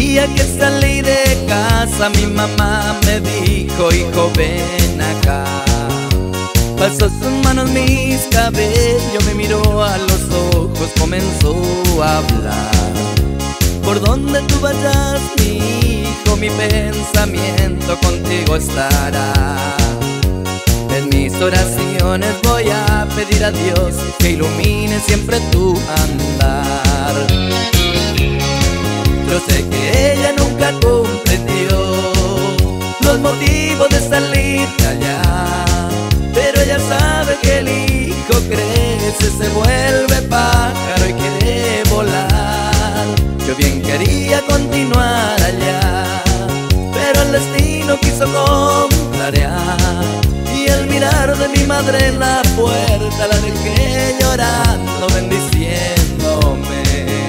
día que salí de casa mi mamá me dijo: hijo, ven acá. Pasó sus manos mis cabellos, me miró a los ojos, comenzó a hablar. Por donde tú vayas, mi hijo, mi pensamiento contigo estará. En mis oraciones voy a pedir a Dios que ilumine siempre tu andar. Yo sé que ella nunca comprendió los motivos de salir de allá, pero ella sabe que el hijo crece, se vuelve pájaro y quiere volar. Yo bien quería continuar allá, pero el destino quiso contrariar, y al mirar de mi madre en la puerta la dejé llorando, bendiciéndome.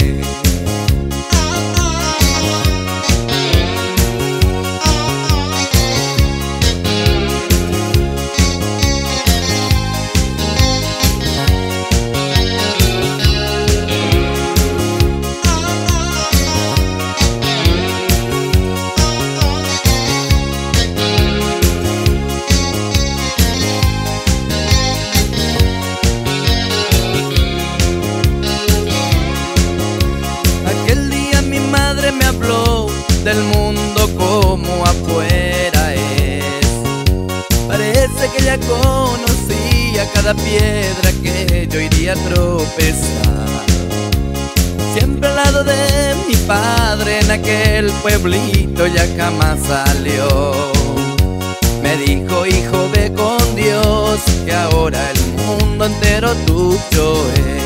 Me habló del mundo como afuera es. Parece que ya conocía cada piedra que yo iría a tropezar. Siempre al lado de mi padre en aquel pueblito ya jamás salió. Me dijo: hijo, ve con Dios, que ahora el mundo entero tuyo es.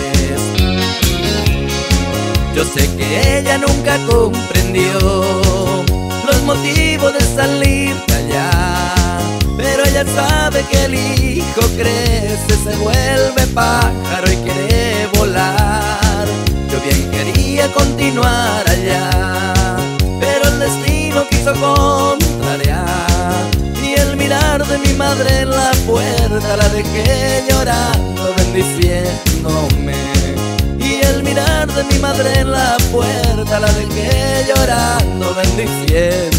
Yo sé que ella nunca comprendió los motivos de salir de allá, pero ella sabe que el hijo crece, se vuelve pájaro y quiere volar. Yo bien quería continuar allá, pero el destino quiso contrariar, y el mirar de mi madre en la puerta la dejé llorando, bendiciéndome. Y el mirar de mi madre en la puerta la dejé llorando, bendiciendo.